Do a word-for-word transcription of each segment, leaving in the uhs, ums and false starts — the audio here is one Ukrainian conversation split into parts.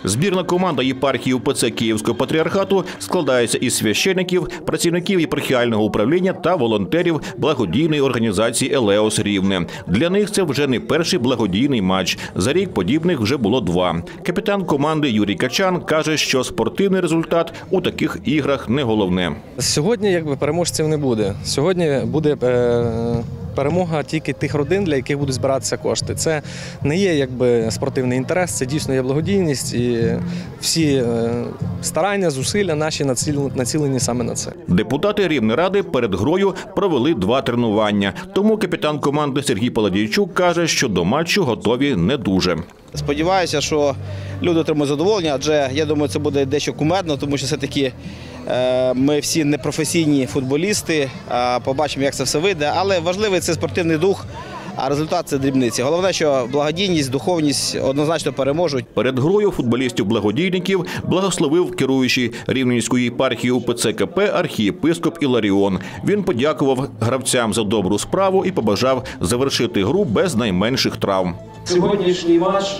Збірна команда єпархії УПЦ Київського патріархату складається із священиків, працівників єпархіального управління та волонтерів благодійної організації «Елеос Рівне». Для них це вже не перший благодійний матч. За рік подібних вже було два. Капітан команди Юрій Качан каже, що спортивний результат у таких іграх не головне. Сьогодні якби переможців не буде. Сьогодні буде е, перемога тільки тих родин, для яких будуть збиратися кошти. Це не є якби спортивний інтерес, це дійсно є благодійність і всі е, старання, зусилля наші націлені, націлені саме на це. Депутати Рівнеради перед грою провели два тренування. Тому капітан команди Сергій Паладійчук каже, що до матчу готові не дуже. Сподіваюся, що люди отримують задоволення, адже я думаю, це буде дещо кумедно, тому що все-таки ми всі непрофесійні футболісти, побачимо, як це все вийде, але важливий це спортивний дух, а результат – це дрібниці. Головне, що благодійність, духовність однозначно переможуть. Перед грою футболістів-благодійників благословив керуючий Рівненської єпархії УПЦ КП архієпископ Іларіон. Він подякував гравцям за добру справу і побажав завершити гру без найменших травм. Сьогоднішній матч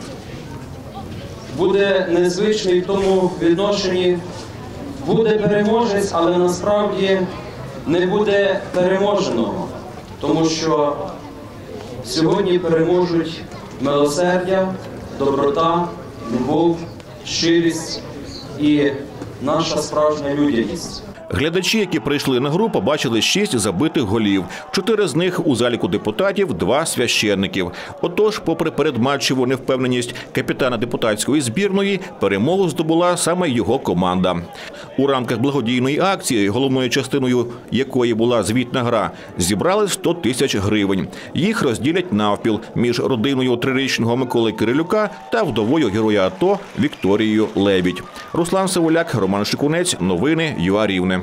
буде незвичний в тому відношенні. Буде переможець, але насправді не буде переможеного, тому що сьогодні переможуть милосердя, доброта, любов, щирість і наша справжня людяність. Глядачі, які прийшли на гру, побачили шість забитих голів. Чотири з них у заліку депутатів, два священників. Отож, попри передматчеву невпевненість капітана депутатської збірної, перемогу здобула саме його команда. У рамках благодійної акції, головною частиною якої була звітна гра, зібрали сто тисяч гривень. Їх розділять навпіл між родиною трирічного Миколи Кирилюка та вдовою героя АТО Вікторією Лебідь. Руслан Савуляк, Роман Шикунець. Новини ЮА Рівне.